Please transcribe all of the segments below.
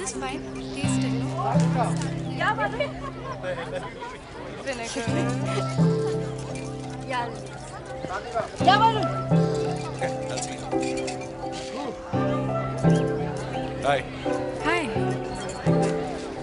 this fine? Taste it, no? Yeah, Manu. Vinegar. Yeah. Yeah, Manu. Okay, I'll see you. Hi. Hi.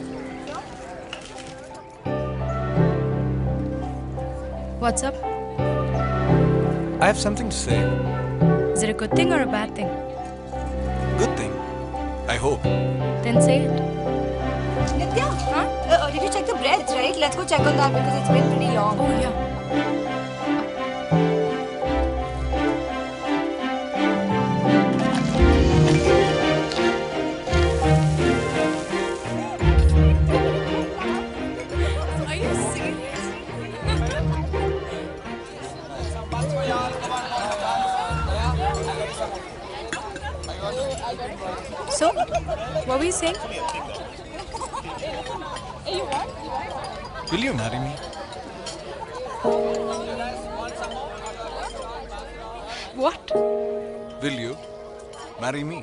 What's up? I have something to say. Is it a good thing or a bad thing? Good thing. I hope. Then say it. Nitya, Huh? did you check the breads, right? Let's go check on that because it's been pretty long. Oh, yeah. Are you serious? So, what were you saying? Will you marry me? What? Will you marry me?